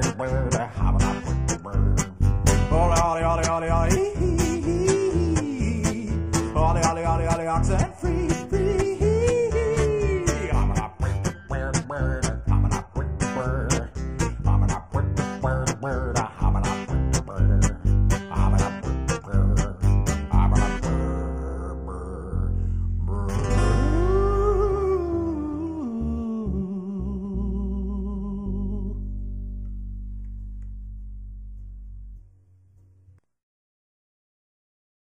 bird, hopping up with the bird. Ollie, ollie, ollie, ollie, ollie, ollie, ollie, ollie, oxen free, free. Hopping up with the bird, hopping up with the bird, hopping up with the bird,